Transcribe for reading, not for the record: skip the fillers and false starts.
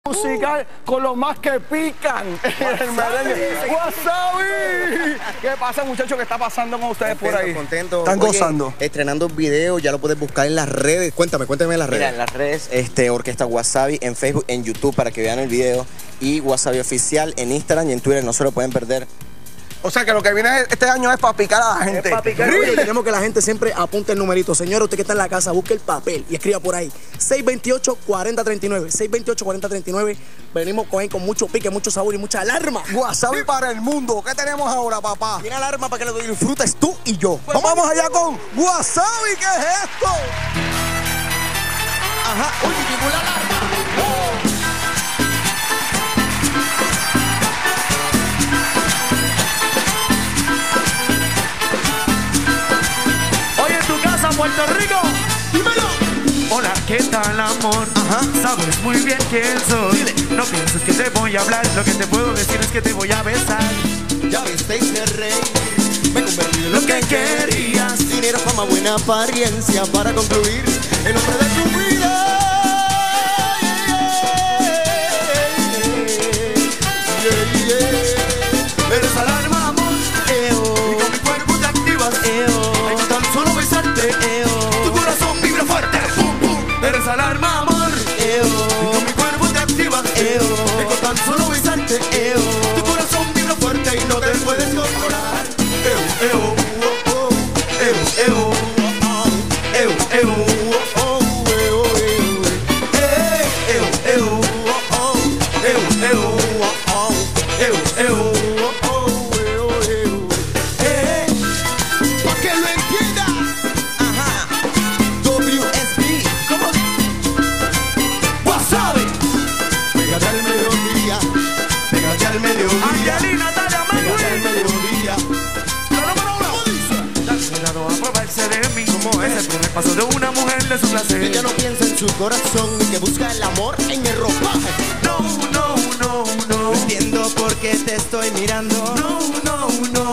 Musical con los más que pican el merengue. ¡Wasabi! ¿Qué pasa, muchachos? ¿Qué está pasando con ustedes por ahí? Contento. ¿Están gozando? Estrenando un video, ya lo puedes buscar en las redes. Cuéntame en las redes. Mira, en las redes, Orquesta Wasabi, en Facebook, en YouTube para que vean el video. Y Wasabi Oficial en Instagram y en Twitter, no se lo pueden perder. O sea que lo que viene este año es para picar a la gente. Es para picar. Oye, queremos que la gente siempre apunte el numerito. Señor, usted que está en la casa, busque el papel y escriba por ahí. 628-4039. 628-4039. Venimos con mucho pique, mucho sabor y mucha alarma. Wasabi para el mundo. ¿Qué tenemos ahora, papá? Tiene alarma para que lo disfrutes tú y yo. Pues vamos allá con Wasabi. ¿Qué es esto? Ajá. Oye, llegó la alarma. Puerto Rico, dímelo. Hola, ¿qué tal, amor? Ajá. Sabes muy bien quién soy. Dile. No pienses que te voy a hablar. Lo que te puedo decir es que te voy a besar. Ya visteis el rey. Me convertí en Lo que querías. Dinero, fama, buena apariencia para concluir el hombre de tu vida. Eres alarma, amor. Y con mi cuerpo te activas. Hay que tan solo besarte. Tu corazón vibra fuerte. Pum, pum. Eres alarma, amor. Y con mi cuerpo te activas. Hay que tan solo besarte. Tu corazón vibra fuerte y no te puedes controlar. Paso de una mujer de su placer. Ella no piensa en su corazón y que busca el amor en el ropaje. No, no, no, no. No entiendo por qué te estoy mirando. No, no, no.